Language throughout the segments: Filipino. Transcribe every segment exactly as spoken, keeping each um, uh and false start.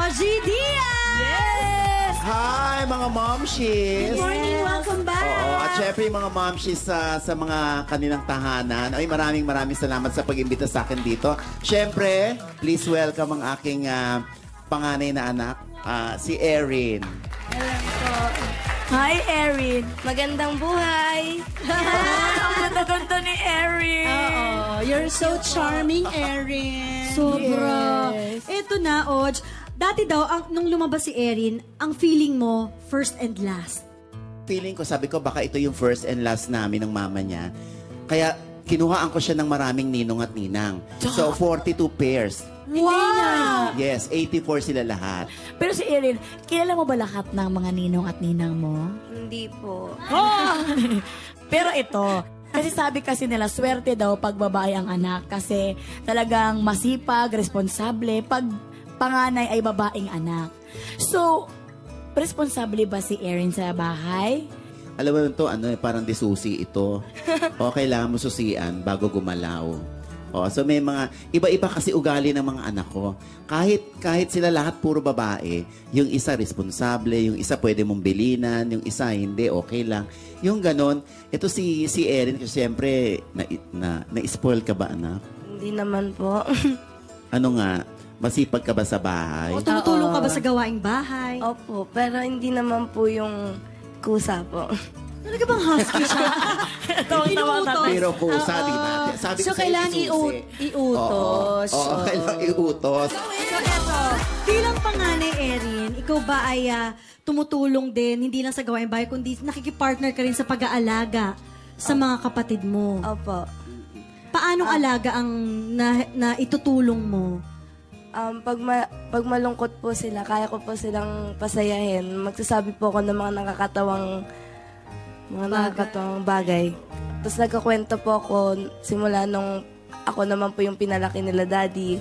Ogie Diaz! Yes! Hi, mga momshies! Good morning, welcome back! Oo, at syempre yung mga momshies sa, sa mga kanilang tahanan. Ay, maraming maraming salamat sa pag-imbita sa akin dito. Syempre, please welcome ang aking uh, panganay na anak, uh, si Erin. Hello po. Hi, Erin. Magandang buhay. Ang ganda-ganda ni Erin. Oo, you're so charming, Erin. Sobra. Yes. Eto na, Oj. Dati daw, ang, nung lumabas si Erin, ang feeling mo, first and last. Feeling ko, sabi ko, baka ito yung first and last namin ng mama niya. Kaya, kinuhaan ko siya ng maraming ninong at ninang. So, forty-two pairs. Wow! Yes, eighty-four sila lahat. Pero si Erin, kilala mo ba lahat ng mga ninong at ninang mo? Hindi po. Oh! Pero ito, kasi sabi kasi nila, swerte daw pag babae ang anak. Kasi talagang masipag, responsable, pag panganay ay babaeng anak. So, responsable ba si Erin sa bahay? Alam mo ito, ano, parang disusi ito. O, kailangan mo susian bago gumalaw. O, so may mga, iba-iba kasi ugali ng mga anak ko. Kahit, kahit sila lahat puro babae, yung isa responsable, yung isa pwede mong bilinan, yung isa hindi, okay lang. Yung ganon, ito si, si Erin, kasi siyempre, na, na, na-spoil ka ba, anak? Hindi naman po. Ano nga, masipag ka ba sa bahay? O tumutulong ka ba sa gawaing bahay? Opo, pero hindi naman po yung kusa po. Talaga bang husky siya? Inuutos. Pero kusa, di ba? Sabi So, ko sa'yo, kailangan isusi. iu- iutos. Oo, oo, kailangan iutos. So, eto, bilang panganay, Erin, ikaw ba ay ah, tumutulong din, hindi lang sa gawaing bahay, kundi nakikipartner ka rin sa pag-aalaga sa mga kapatid mo? Opo. Paanong alaga ang na, na itutulong mo? Um, pag, ma- pag malungkot po sila, kaya ko po silang pasayahin. Magsasabi po ako ng mga nakakatawang mga Bagay. nakakatawang bagay. Tapos nagkakwento po ako simula nung ako naman po yung pinalaki nila daddy.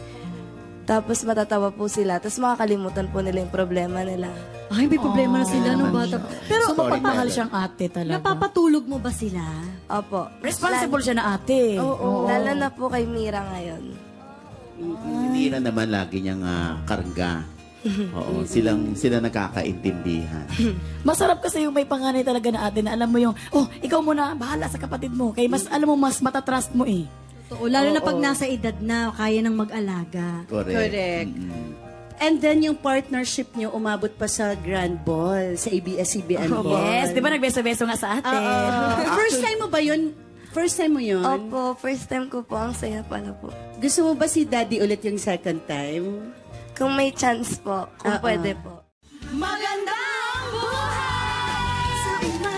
Tapos matatawa po sila. Tapos makakalimutan po nila yung problema nila. Ay, may problema na sila nung naman bata. siya. Pero So, mapapahal siyang ate talaga. napapatulog mo ba sila? Opo. Responsible siya na ate. Oo. Lalo na po kay Mira ngayon. Hindi na naman lagi niyang uh, karga. Oo, silang, sila nagkakaintindihan. Masarap kasi yung may panganay talaga na ate na alam mo yung, oh, ikaw muna, bahala sa kapatid mo. Kaya mas, alam mo, mas matatrust mo eh. Totoo. Lalo na pag nasa edad na, kaya nang mag-alaga. Correct. Correct. Mm-mm. And then yung partnership nyo umabot pa sa Grand Ball, sa A B S C B N Ball. Yes, di ba nagbeso-beso nga sa ate? Oo. First time mo ba yun? First time mo yun? Opo, first time ko po. Ang saya pala po. Gusto mo ba si Daddy ulit yung second time? Kung may chance po, kung Oo. pwede po. Magandang buhay! Sa